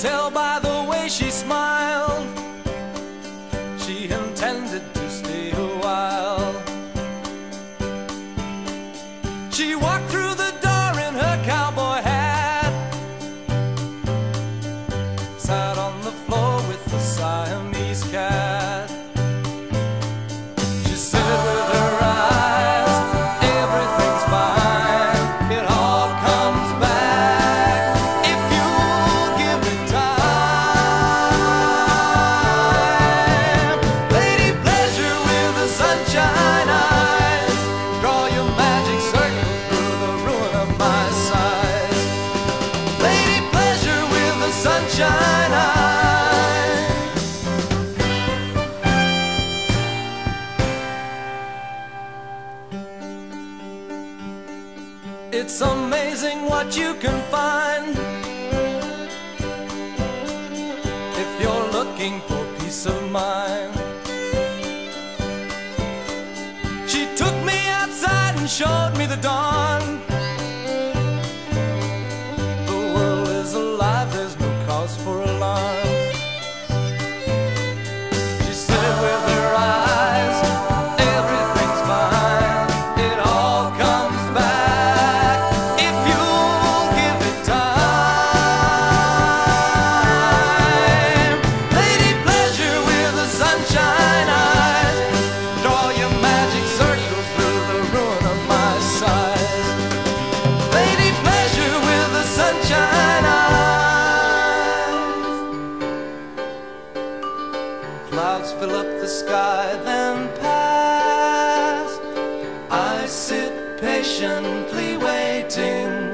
tell by the way she smiled, she intended to stay a while. She walked through the door in her cowboy hat, sat on the floor with the Siamese cat. She said with her eyes, everything's fine, it all comes back if you'll give it time. Lady pleasure with the sunshine eyes, draw your magic circle through the ruin of my size. Lady pleasure with the sunshine eyes. It's amazing what you can find if you're looking for peace of mind. She took me outside and showed me the dawn. The world is alive, there's no cause for alarm. She said with her eyes, everything's fine, it all comes back if you'll give it time. Lady pleasure with the sunshine eyes, draw your magic circles through the ruin of my size. Lady pleasure with the sunshine eyes. Clouds fill up the sky, then pass. I sit patiently waiting